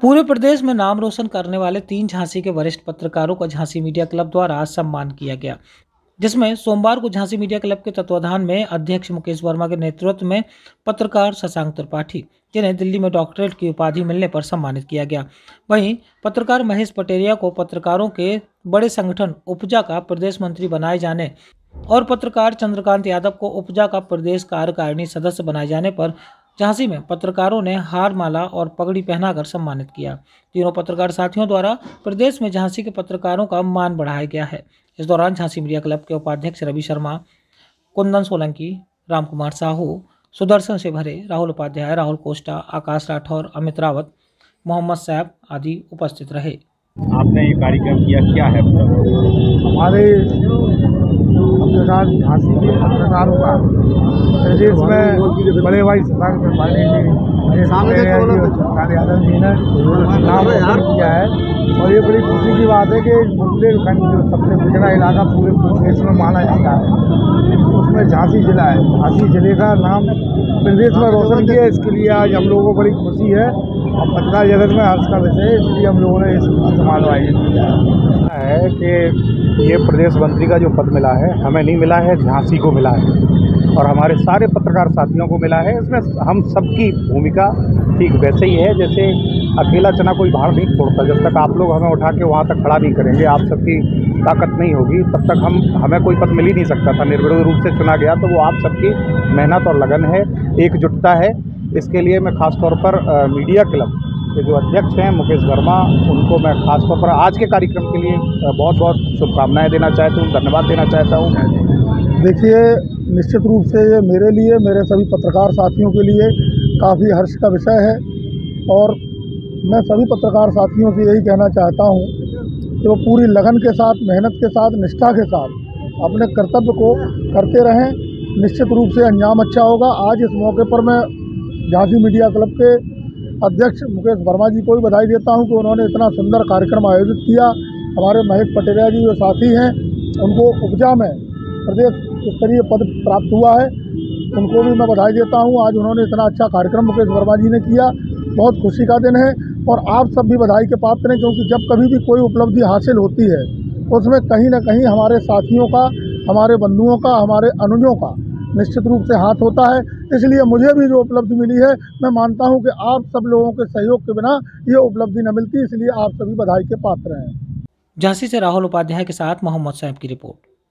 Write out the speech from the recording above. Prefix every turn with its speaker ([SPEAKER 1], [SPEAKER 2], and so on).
[SPEAKER 1] पूरे प्रदेश में नाम रोशन करने वाले 3 झांसी के वरिष्ठ पत्रकारों का झांसी मीडिया क्लब द्वारा आज सम्मान किया गया, जिसमें सोमवार को झांसी मीडिया क्लब के तत्वाधान में अध्यक्ष मुकेश वर्मा के नेतृत्व में पत्रकार शशांक त्रिपाठी, जिन्हें दिल्ली में डॉक्टरेट की उपाधि मिलने पर सम्मानित किया गया। वहीं पत्रकार महेश पटेरिया को पत्रकारों के बड़े संगठन उपजा का प्रदेश मंत्री बनाए जाने और पत्रकार चंद्रकांत यादव को उपजा का प्रदेश कार्यकारिणी सदस्य बनाए जाने पर झांसी में पत्रकारों ने हार माला और पगड़ी पहनाकर सम्मानित किया। तीनों पत्रकार साथियों द्वारा प्रदेश में झांसी के पत्रकारों का मान बढ़ाया गया है। इस दौरान झांसी मीडिया क्लब के उपाध्यक्ष रवि शर्मा, कुंदन सोलंकी, रामकुमार साहू, सुदर्शन से भरे, राहुल उपाध्याय, राहुल कोस्टा, आकाश राठौर, अमित रावत, मोहम्मद सैफ आदि उपस्थित रहे।
[SPEAKER 2] आपने ये कार्यक्रम किया, क्या है
[SPEAKER 3] हमारे पत्रकार झांसी के पत्रकारों का प्रदेश में बड़े भाई शशांक त्रिपाठी जी, चंद्रकांत यादव जी ने नाम रोशन किया है। और ये बड़ी खुशी की बात है कि बुंदेलखंड जो सबसे पिछड़ा इलाका पूरे प्रदेश में माना जाता है, उसमें झांसी जिला है। झांसी जिले का नाम प्रदेश में रोशन किया, इसके लिए आज हम लोगों को बड़ी खुशी है और पत्रकार जगत में हर्ष का विषय है। इसलिए हम लोगों ने इस सम्मान आयोजित किया
[SPEAKER 2] है कि ये प्रदेश मंत्री का जो पद मिला है, हमें नहीं मिला है, झांसी को मिला है और हमारे सारे पत्रकार साथियों को मिला है। इसमें हम सबकी भूमिका ठीक वैसे ही है जैसे अकेला चना कोई भाड़ नहीं फोड़ता। जब तक आप लोग हमें उठा के वहाँ तक खड़ा नहीं करेंगे, आप सबकी ताकत नहीं होगी, तब तक हमें कोई पद मिल ही नहीं सकता था। निर्विरोध रूप से चुना गया तो वो आप सबकी मेहनत और लगन है, एकजुटता है। इसके लिए मैं खासतौर पर मीडिया क्लब के जो अध्यक्ष हैं मुकेश वर्मा, उनको मैं खासतौर पर आज के कार्यक्रम के लिए बहुत बहुत शुभकामनाएं देना चाहता हूँ, धन्यवाद देना चाहता हूँ।
[SPEAKER 3] देखिए, निश्चित रूप से ये मेरे लिए, मेरे सभी पत्रकार साथियों के लिए काफ़ी हर्ष का विषय है और मैं सभी पत्रकार साथियों से यही कहना चाहता हूँ कि वो पूरी लगन के साथ, मेहनत के साथ, निष्ठा के साथ अपने कर्तव्य को करते रहें। निश्चित रूप से अंजाम अच्छा होगा। आज इस मौके पर मैं झांसी मीडिया क्लब के अध्यक्ष मुकेश वर्मा जी को भी बधाई देता हूं कि उन्होंने इतना सुंदर कार्यक्रम आयोजित किया। हमारे महेश पटेरिया जी जो साथी हैं, उनको उपजा में प्रदेश स्तरीय पद प्राप्त हुआ है, उनको भी मैं बधाई देता हूं। आज उन्होंने इतना अच्छा कार्यक्रम मुकेश वर्मा जी ने किया, बहुत खुशी का दिन है और आप सब भी बधाई के पात्र हैं, क्योंकि जब कभी भी कोई उपलब्धि हासिल होती है उसमें कहीं ना कहीं हमारे साथियों का, हमारे बंधुओं का, हमारे अनुजों का निश्चित रूप से हाथ होता है। इसलिए मुझे भी जो उपलब्धि मिली है, मैं मानता हूं कि आप सब लोगों के सहयोग के बिना ये उपलब्धि न मिलती। इसलिए आप सभी बधाई के पात्र हैं।
[SPEAKER 1] झांसी से राहुल उपाध्याय के साथ मोहम्मद सैफ की रिपोर्ट।